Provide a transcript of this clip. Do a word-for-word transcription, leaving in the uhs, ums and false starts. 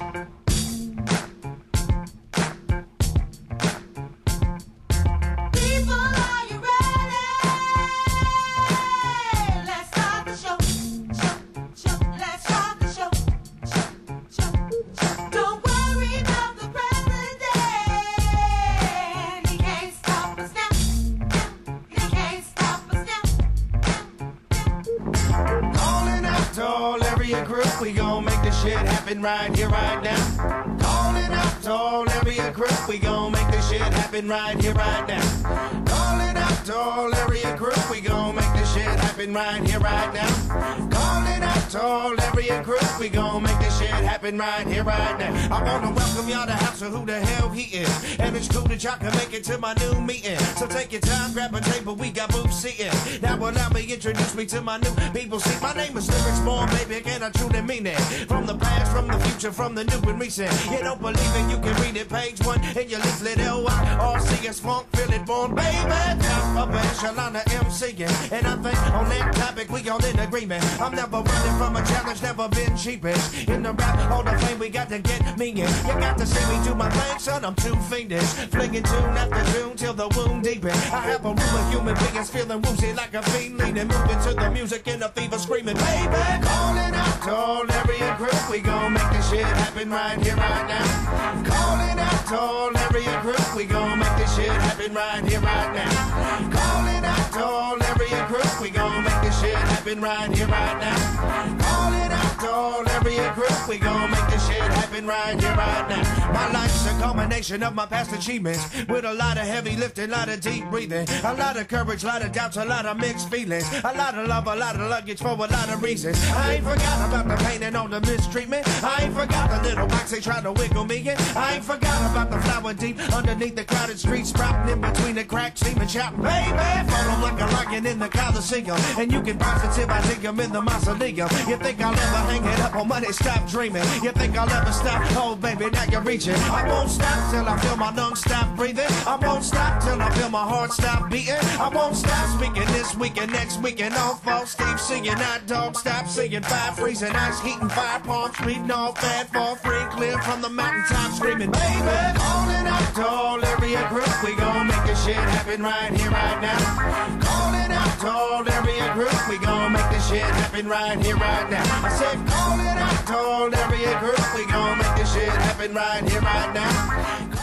Group, we gon' make this shit happen right here, right now. Calling out to all area group, we gon' make this shit happen right here, right now. Calling out to all area group, we gon' make this shit happen right here, right now. Calling out to all area group, we gon' make this shit happen right here, right now. I wanna welcome y'all to House of Who the Hell He Is, and it's cool that y'all can make it to my new meeting. So take your time, grab a table, we got booths seating. Now allow me introduce me to my new people. See, my name is Lyrics Born, baby, and I truly mean it. From the past, from the future, from the new and recent. You don't believe it, you can read it, page one in your leaflet. L Y R C S Funk, feel it born, baby. Top of echelon of MCing, and I think on that topic we all in agreement. I'm never running from a challenge, never been cheapish. In the rap hall of fame, we got to get me in. You got to see me do my thing, son, I'm too fiendish. Flinging tune after tune till the wound deepen. I have a room of human beings feeling woozy like a fiend, leaning, moving to the music in a fever, screaming, baby. Calling out to all area group, we gon' make this shit happen right here, right now. Calling out to all area group, we gon' make this shit happen right here, right now. Calling out to all area group, we gon' make this shit happen right here, right now. Calling out to all area group, we gon' make this shit happen right here, right now. My life's a culmination of my past achievements, with a lot of heavy lifting, a lot of deep breathing, a lot of courage, a lot of doubts, a lot of mixed feelings, a lot of love, a lot of luggage for a lot of reasons. I ain't forgot about the pain and all the mistreatment. I ain't forgot the little box they try to wiggle me in. I ain't forgot about the flower deep underneath the crowded streets, sprouting in between the cracks, steaming shout, baby, follow like a lion in the Coliseum, and you can positive I dig 'em in the mausoleum. You think I'll ever hang it up on money? Stop dreaming. You think I'll ever stop? Oh, baby, now you're reaching. I won't stop till I feel my lungs stop breathing. I won't stop till I feel my heart stop beating. I won't stop speaking this week and next week and all false. Keep singing, hot dog, stop singing. Fire freezing, ice heating, fire palms, reading all fat, fall free, clear from the mountaintop, screaming, baby. Calling out to all area group, we gon' make this shit happen right here, right now. Calling out to all area group, we gon' make this shit happen right here, right now. I said, calling out to all area group, we gon' make this shit happen right here, right now.